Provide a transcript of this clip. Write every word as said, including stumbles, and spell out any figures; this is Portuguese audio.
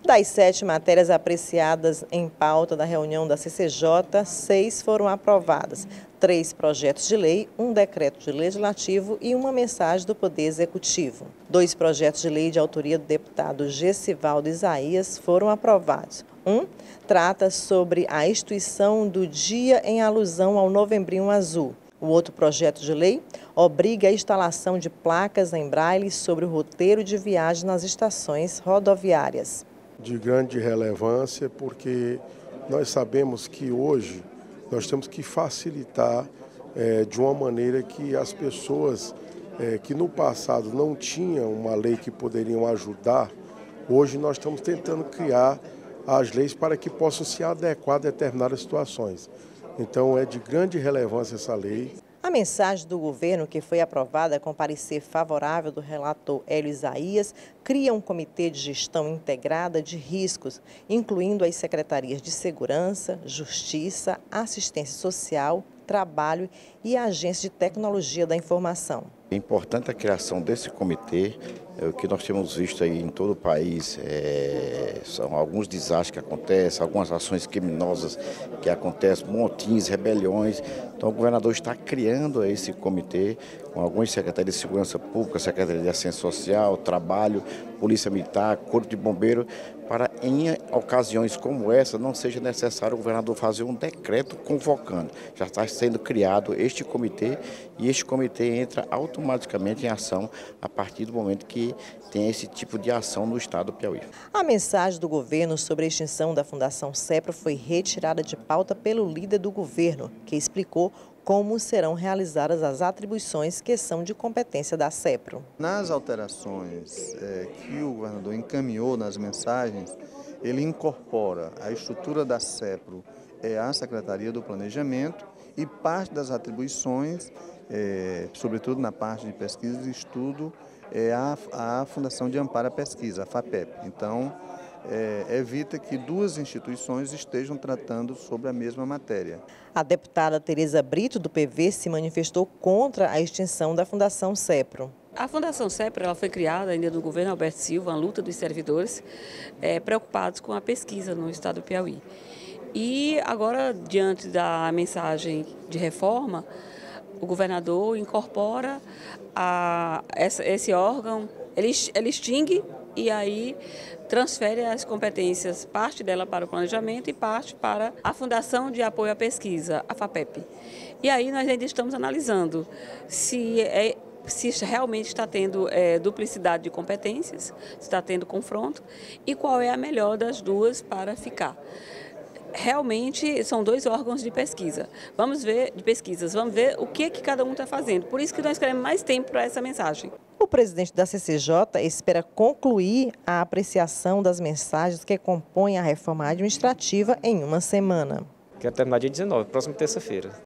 Das sete matérias apreciadas em pauta da reunião da C C J, seis foram aprovadas. Três projetos de lei, um decreto de legislativo e uma mensagem do Poder Executivo. Dois projetos de lei de autoria do deputado Gessivaldo Isaías foram aprovados. Um trata sobre a instituição do dia em alusão ao Novembrinho Azul. O outro projeto de lei obriga a instalação de placas em braille sobre o roteiro de viagem nas estações rodoviárias. De grande relevância, porque nós sabemos que hoje nós temos que facilitar é, de uma maneira que as pessoas é, que no passado não tinham uma lei que poderiam ajudar, hoje nós estamos tentando criar as leis para que possam se adequar a determinadas situações. Então é de grande relevância essa lei. A mensagem do governo, que foi aprovada com parecer favorável do relator Hélio Isaías, cria um comitê de gestão integrada de riscos, incluindo as secretarias de Segurança, Justiça, Assistência Social, Trabalho e a Agência de Tecnologia da Informação. É importante a criação desse comitê. O que nós temos visto aí em todo o país é, são alguns desastres que acontecem, algumas ações criminosas que acontecem, motins, rebeliões. Então o governador está criando esse comitê com algumas secretarias de segurança pública, secretaria de assistência social, trabalho, polícia militar, corpo de bombeiro, para em ocasiões como essa não seja necessário o governador fazer um decreto convocando. Já está sendo criado este comitê e este comitê entra automaticamente em ação a partir do momento que tem esse tipo de ação no estado do Piauí. A mensagem do governo sobre a extinção da Fundação SEPRO foi retirada de pauta pelo líder do governo, que explicou como serão realizadas as atribuições que são de competência da SEPRO. Nas alterações é, que o governador encaminhou nas mensagens, ele incorpora a estrutura da SEPRO é, à Secretaria do Planejamento e parte das atribuições, é, sobretudo na parte de pesquisa e estudo, é a, a Fundação de Amparo à Pesquisa, a FAPEP. Então, é, evita que duas instituições estejam tratando sobre a mesma matéria. A deputada Tereza Brito, do P V, se manifestou contra a extinção da Fundação SEPRO. A Fundação SEPRO ela foi criada ainda no governo Alberto Silva, a luta dos servidores é, preocupados com a pesquisa no estado do Piauí. E agora, diante da mensagem de reforma, o governador incorpora a, essa, esse órgão, ele, ele extingue e aí transfere as competências, parte dela para o planejamento e parte para a Fundação de Apoio à Pesquisa, a FAPEP. E aí nós ainda estamos analisando se, é, se realmente está tendo é, duplicidade de competências, se está tendo confronto e qual é a melhor das duas para ficar. Realmente são dois órgãos de pesquisa. Vamos ver, de pesquisas, vamos ver o que, que cada um está fazendo. Por isso que nós queremos mais tempo para essa mensagem. O presidente da C C J espera concluir a apreciação das mensagens que compõem a reforma administrativa em uma semana. Quero terminar dia dezenove, próxima terça-feira.